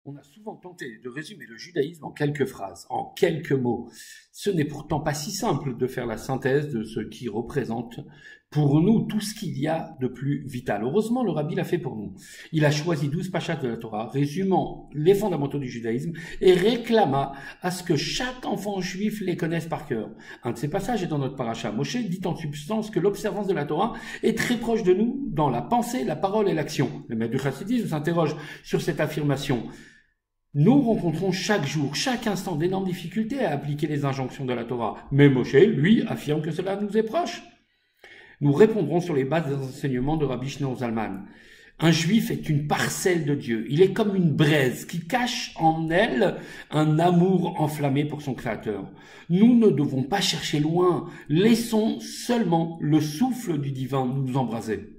On a souvent tenté de résumer le judaïsme en quelques phrases, en quelques mots. Ce n'est pourtant pas si simple de faire la synthèse de ce qui représente pour nous tout ce qu'il y a de plus vital. Heureusement, le rabbi l'a fait pour nous. Il a choisi 12 pachas de la Torah, résumant les fondamentaux du judaïsme, et réclama à ce que chaque enfant juif les connaisse par cœur. Un de ces passages est dans notre paracha. Moshe dit en substance que l'observance de la Torah est très proche de nous dans la pensée, la parole et l'action. Le maître du chassidisme s'interroge sur cette affirmation. Nous rencontrons chaque jour, chaque instant d'énormes difficultés à appliquer les injonctions de la Torah. Mais Moshe, lui, affirme que cela nous est proche. Nous répondrons sur les bases des enseignements de Rabbi Shneur Zalman. Un juif est une parcelle de Dieu. Il est comme une braise qui cache en elle un amour enflammé pour son Créateur. Nous ne devons pas chercher loin. Laissons seulement le souffle du divin nous embraser.